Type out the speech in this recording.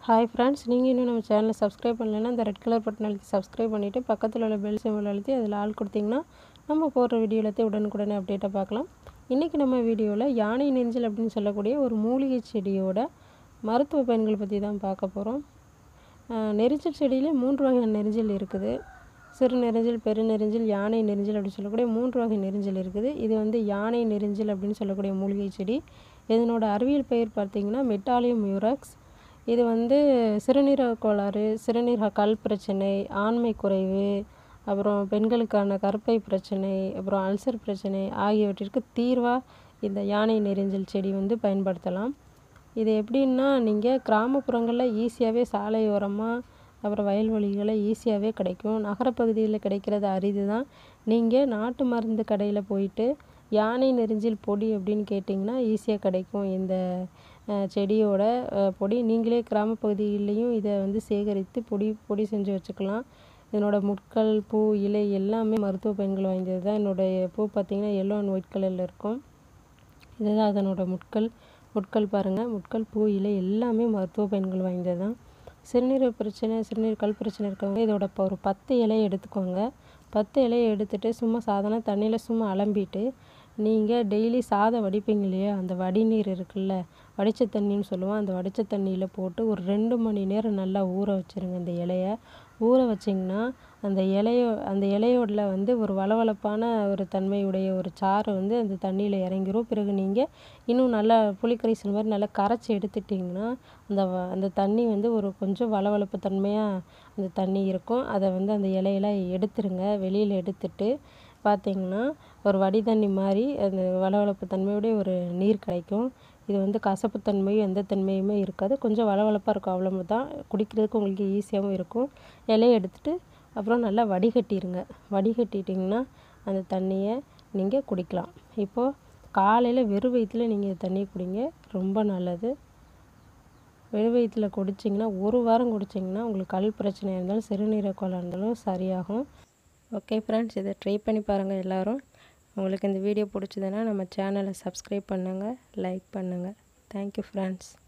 Hi friends, நீங்கள் இன்னும் நம்ம சேனலை சப்ஸ்கிரைப் பண்ணலைன்னா அந்த ரெட் கலர் பட்டன் அழுத்தி சப்ஸ்கிரைப் பண்ணிவிட்டு பக்கத்தில் உள்ள பெல் சிம்பிள் அழுத்தி அதில் ஆல் கொடுத்திங்கன்னா நம்ம போடுற வீடியோ எல்லாத்தையும் உடனுக்குடனே அப்டேட்டாக பார்க்கலாம். இன்றைக்கி நம்ம வீடியோவில் யானை நெஞ்சில் அப்படின்னு சொல்லக்கூடிய ஒரு மூலிகை செடியோட மருத்துவ பயன்கள் பற்றி தான் பார்க்க போகிறோம். நெரிஞ்சல் செடியிலே 3 வகையான நெரிஞ்சல் இருக்குது. சிறு நெரிஞ்சல், பெருநெரிஞ்சல், யானை நெரிஞ்சல் அப்படின்னு சொல்லக்கூடிய 3 வகை நெரிஞ்சல் இருக்குது. இது வந்து யானை நெரிஞ்சல் அப்படின்னு சொல்லக்கூடிய மூலிகை செடி. இதனோட அறிவியல் பெயர் பார்த்திங்கன்னா மெட்டாலியம் மியூரக்ஸ். இது வந்து சிறுநீரக கோளாறு, சிறுநீரக கல் பிரச்சனை, ஆண்மை குறைவு, அப்புறம் பெண்களுக்கான கருப்பை பிரச்சனை, அப்புறம் அல்சர் பிரச்சனை ஆகியவற்றிற்கு தீர்வாக இந்த யானை நெரிஞ்சல் செடி வந்து பயன்படுத்தலாம். இது எப்படின்னா, நீங்கள் கிராமப்புறங்களில் ஈஸியாகவே சாலையோரமாக அப்புறம் வயல்வெளிகளில் ஈஸியாகவே கிடைக்கும். நகரப்பகுதியில் கிடைக்கிறது அரிது தான். நீங்கள் நாட்டு மருந்து கடையில் போயிட்டு யானை நெரிஞ்சல் பொடி அப்படின்னு கேட்டிங்கன்னா ஈஸியாக கிடைக்கும். இந்த செடியோட பொடி நீங்களே கிராமப்பகுதியிலையும் இதை வந்து சேகரித்து பொடி செஞ்சு வச்சுக்கலாம். இதனோட முட்கள், பூ, இலை எல்லாமே மருத்துவ பயன்கள் வாய்ந்தது தான். என்னுடைய பூ பார்த்திங்கன்னா எல்லோ அண்ட் ஒயிட் கலரில் இருக்கும். இதுதான் அதனோட முட்கள் பாருங்கள். முட்கள், பூ, இலை எல்லாமே மருத்துவ பயன்கள் வாய்ந்தது தான். சிறுநீரக பிரச்சனை, சிறுநீர் கல் பிரச்சனை இருக்கவங்க இதோட ஒரு 10 இலையை எடுத்துக்கோங்க. 10 இலையை எடுத்துகிட்டு சும்மா சாதாரண தண்ணியில் சும்மா அலம்பிட்டு நீங்கள் டெய்லி சாதம் வடிப்பீங்க இல்லையா, அந்த வடிநீர் இருக்குல்ல, வடித்த தண்ணின்னு சொல்லுவோம். அந்த வடித்த தண்ணியில் போட்டு ஒரு 2 மணி நேரம் நல்லா ஊற வச்சுருங்க. இந்த இலையை ஊற வச்சிங்கன்னா அந்த இலையோட வந்து ஒரு வளவளப்பான ஒரு தன்மையுடைய ஒரு சாறு வந்து அந்த தண்ணியில் இறங்கிரும். பிறகு நீங்கள் இன்னும் நல்லா புளிக்கரைசல் மாதிரி நல்லா கரைச்சி எடுத்துட்டிங்கன்னா அந்த தண்ணி வந்து ஒரு கொஞ்சம் வளவளப்பு தன்மையாக அந்த தண்ணி இருக்கும். அதை வந்து அந்த இலையெல்லாம் எடுத்துருங்க. வெளியில் எடுத்துட்டு பார்த்திங்கன்னா ஒரு வடி தண்ணி மாதிரி அந்த வளவளப்பு தன்மையுடைய ஒரு நீர் கிடைக்கும். இது வந்து கசப்புத்தன்மையும் எந்த தன்மையுமே இருக்காது. கொஞ்சம் வளவளப்பாக இருக்கும், அவ்வளோ தான். குடிக்கிறதுக்கு உங்களுக்கு ஈஸியாகவும் இருக்கும். இலையை எடுத்துகிட்டு அப்புறம் நல்லா வடிகட்டிடுங்க. வடிகட்டிட்டிங்கன்னா அந்த தண்ணியை நீங்கள் குடிக்கலாம். இப்போது காலையில் வெறும் வயிற்றில் நீங்கள் தண்ணியை குடிங்க, ரொம்ப நல்லது. வெறும் வயிற்றில் குடிச்சிங்கன்னா 1 வாரம் குடிச்சிங்கன்னா உங்களுக்கு கல் பிரச்சனையாக இருந்தாலும் சிறுநீரக கோளாறு இருந்தாலும் சரியாகும். ஓகே ஃப்ரெண்ட்ஸ், இதை ட்ரை பண்ணி பாருங்கள் எல்லோரும். உங்களுக்கு இந்த வீடியோ பிடிச்சதுன்னா நம்ம சேனலை சப்ஸ்கிரைப் பண்ணுங்கள், லைக் பண்ணுங்கள். Thank you friends.